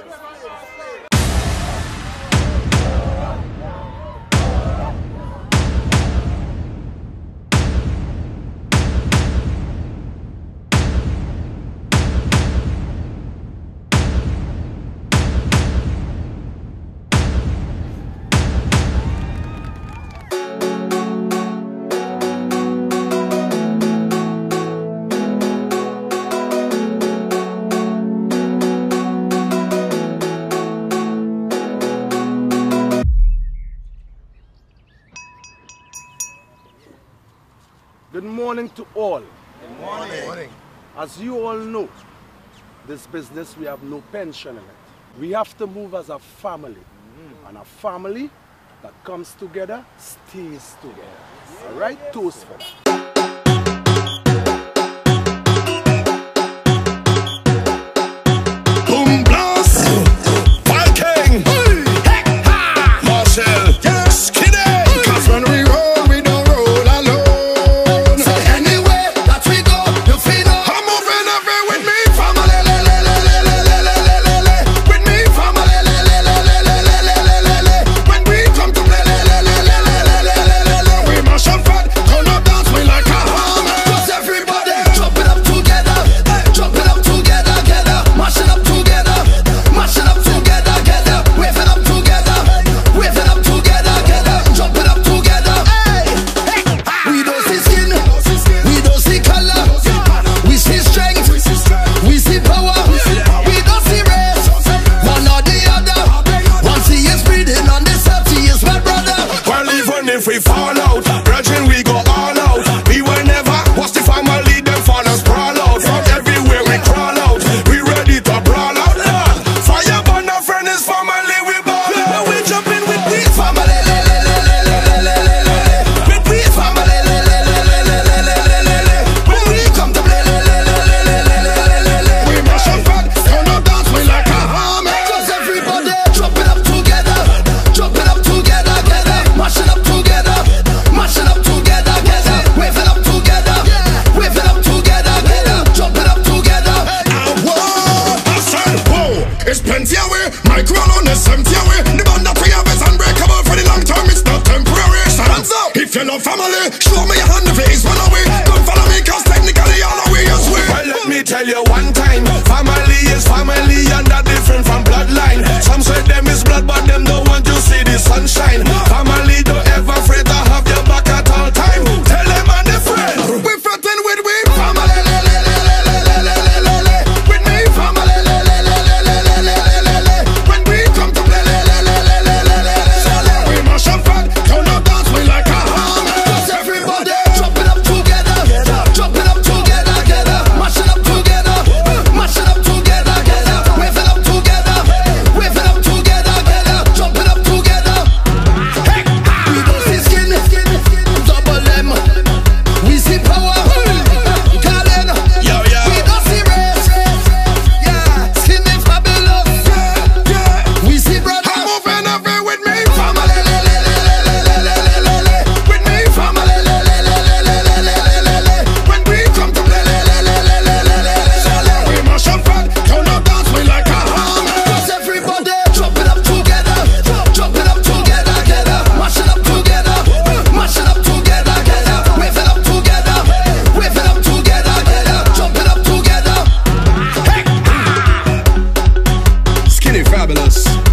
Good morning to all. Good morning. As you all know, this business, we have no pension in it. We have to move as a family. And a family that comes together, stays together. All right? Toast for that. If we fall out, brethren, we go all out. We were never, what's the family, them fathers sprawl out. From everywhere we crawl out, we ready to brawl out. Fire burn, our friend is family, we ball out. Now we jump in with we family, with we family, when we come to play, we mash up and turn up dance, we like a army. Cause everybody jump it up together, jump it up together, mash it up together. Mashing up together, wave it up together, wave it up together, jump it up together. Whoa, I said, whoa, it's plenty away. My crown on is empty away. The band that we have is unbreakable for the long term, it's not temporary. Hands up, if you love family, show me your hand if it is one away. Come follow me, cause technically all the way you swear. Well, let me tell you one time, family is family and that different from bloodline. Some say them is blood, but them don't want to see the sunshine. Family don't ever afraid to have your back at all time. Tell them and the friend, we frontin' with we family, with me family, when we come to play, we mash up and turn up dance, we like a army. Cause everybody jump it up together, jump it up together, mash it up together, mash it up together, wave it up together, wave it up together, jump it up together. We don't see skin, double M. We see power, Galen. We don't see race, yeah. Skin is fabulous, yeah. We see brother. I'm moving every with me family, with me family. When we come to play, we mash up and turn up dance, we like a army. Cause everybody jump it up together, jump it up together, mash it up together, mash it up together, wave it up together, wave it up together, jump it up together. Skinny fabulous.